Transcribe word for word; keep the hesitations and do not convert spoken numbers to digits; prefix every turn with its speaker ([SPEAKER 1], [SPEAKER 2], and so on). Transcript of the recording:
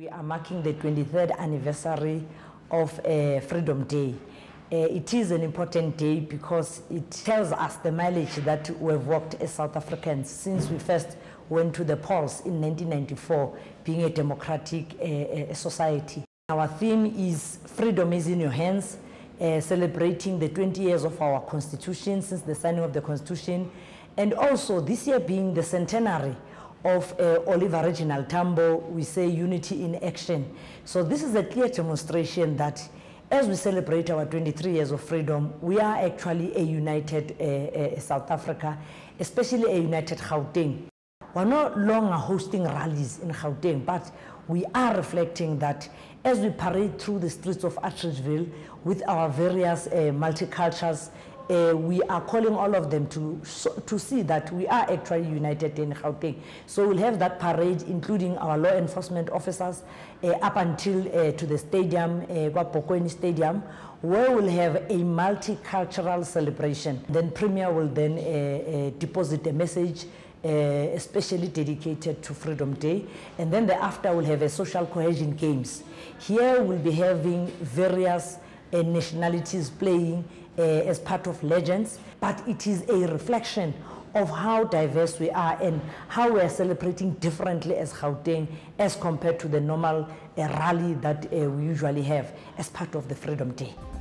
[SPEAKER 1] are marking the twenty-third anniversary of uh, Freedom Day. Uh, it is an important day because it tells us the mileage that we've walked as South Africans since we first went to the polls in nineteen ninety-four, being a democratic uh, uh, society. Our theme is Freedom is in Your Hands, uh, celebrating the twenty years of our Constitution since the signing of the Constitution, and also this year being the centenary of uh, Oliver Reginald Tambo. We say unity in action. So this is a clear demonstration that as we celebrate our twenty-three years of freedom, we are actually a united uh, uh, South Africa, especially a united Gauteng. We're no longer hosting rallies in Gauteng, but we are reflecting that as we parade through the streets of Atteridgeville with our various uh, multicultures, Uh, we are calling all of them to, so, to see that we are actually united in Gauteng. So we'll have that parade, including our law enforcement officers, uh, up until uh, to the stadium, uh, Stadium, where we'll have a multicultural celebration. Then Premier will then uh, uh, deposit a message Uh, especially dedicated to Freedom Day, and then thereafter we'll have a social cohesion games. Here we'll be having various uh, nationalities playing uh, as part of legends, but it is a reflection of how diverse we are and how we are celebrating differently as Gauteng as compared to the normal uh, rally that uh, we usually have as part of the Freedom Day.